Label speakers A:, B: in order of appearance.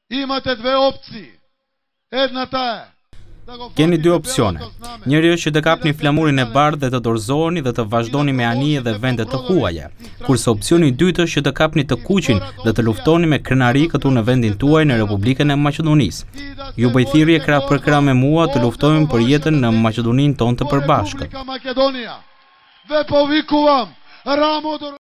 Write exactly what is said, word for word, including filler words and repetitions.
A: Imate dve opcije. Jedna ta je.
B: Keni dy opsione. Njëri është që të kapni flamurin e bardhë dhe të dorëzoheni dhe të vazhdoni me anije dhe vende të huaja, kurse opsioni i dytë është që të kapni të kuqin dhe të luftoni me krenari këtu në vendin tuaj në Republikën e Maqedonisë. Ju bëj thirrje krah për krah me mua të luftojmë për jetën në Maqedoninë tonë të përbashkët.